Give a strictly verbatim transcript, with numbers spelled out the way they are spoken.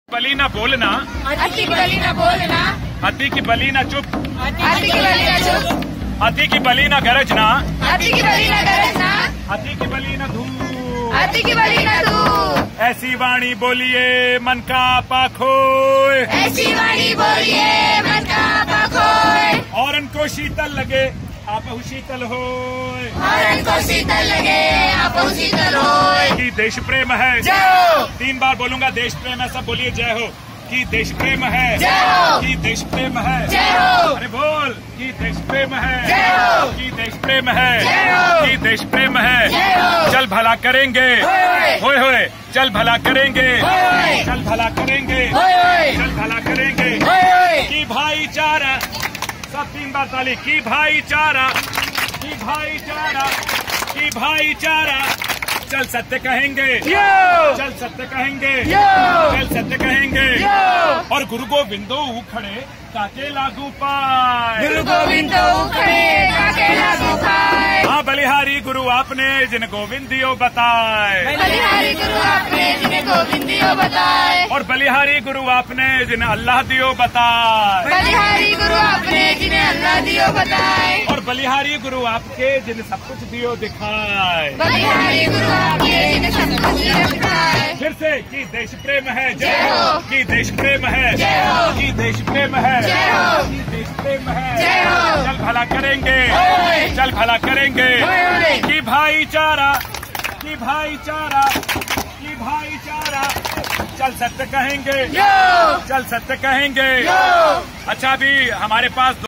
बली ना बोलना, अति की बली ना बोलना, अति की बली ना चुप, अति की बली ना चुप, अति की बली ना गरजना, अति की बली ना गरजना, अति की बली ना धू, अति की बली ना धू। ऐसी वाणी बोलिए मन का पाखोय, ऐसी वाणी बोलिए मन का पाखोय, और उनको शीतल लगे आप शीतल होय, और उनको शीतल लगे आप शीतल होय। कि देश प्रेम है जय हो, तीन बार बोलूंगा देश प्रेम है, सब बोलिए जय हो। कि देश प्रेम है जय हो, कि देश प्रेम है जय हो, अरे बोल कि देश प्रेम है जय हो, कि देश प्रेम है जय हो, कि देश प्रेम है। जय हो। चल भला करेंगे होय, होए होए, चल भला करेंगे होय, चल भला करेंगे होय, चल भला करेंगे। होय, कि भाईचारा, सब तीन बार ताली। कि भाईचारा, कि भाईचारा, कि भाईचारा, चल सत्य कहेंगे, चल सत्य कहेंगे, चल सत्य कहेंगे। और गुरु गोविंदो खड़े काके लागू पाए, गुरु गोविंद खड़े काके लागू पाए। हाँ बलिहारी गुरु आपने जिन गोविंदियो बताए, बलिहारी गुरु आपने जिन्हें गोविंदियो बताए, और बलिहारी गुरु आपने जिन अल्लाह दियो बताए, बलिहारी गुरु आपने जिन्हें अल्लाह दियो बताए, और बलिहारी गुरु आपके जिन सब कुछ दियो दिखाए। बलिहारी गुरु आपने जिन्हें सब कुछ दियो दिखाए। फिर से कि देश प्रेम है जय हो, कि देश प्रेम है जय हो, कि देश प्रेम है जय हो, कि देश प्रेम है। जय हो। चल भला करेंगे, होय, चल भला करेंगे। होय, कि भाईचारा, कि भाईचारा, कि भाईचारा, चल सत्य कहेंगे, यो, चल सत्य कहेंगे। यो। अच्छा अभी हमारे पास